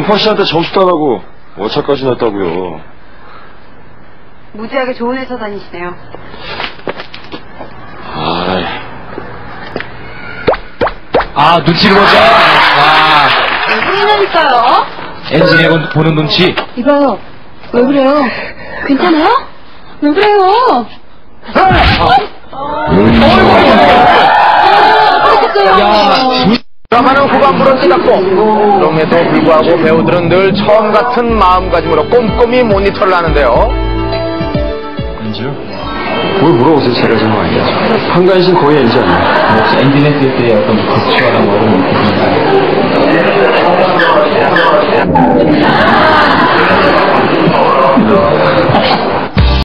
은파 씨한테 점수 따라고 오차까지 냈다고요. 무지하게 좋은 회사 다니시네요. 눈치를 보자. 왜 그러냐니까요? 엔진에 보는 눈치. 이봐요. 왜 그래요? 괜찮아요? 왜 그래요? 드라마는 후반부로 끝났고 그럼에도 불구하고 배우들은 늘 처음 같은 마음가짐으로 꼼꼼히 모니터를 하는데요. 엔지요? 뭘 물어보세요. 제가 정말 아니죠. 한가인신 거의 엔지 아니에요. 혹시 엔진 했을 때 어떤 고치거나 뭐 그런 거 있으신가요?